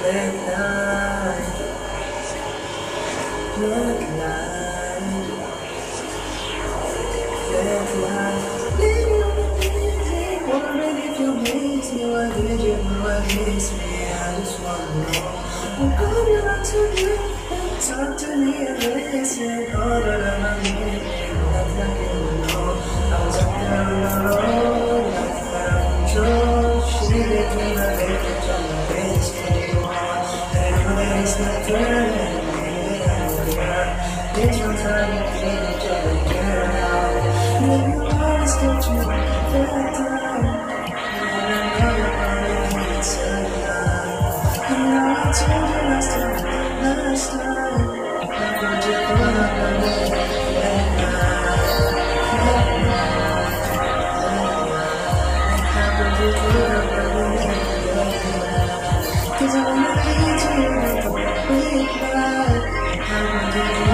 Wondering if you miss me, why did you know I miss me? I just wanna know. I'm coming out to you and talk to me and listen. All that I need, nothing I can know. I was up there alone, nothing out of control. She didn't came my baby, on my face, can you want? And I know that it's not fair, and maybe I will care. It's one time you feel each other, care now. Maybe you always get you that time. I told you last time, I got you caught up on me. I got you caught up on me. 'Cause I wanna lead you with the way you lie. I want you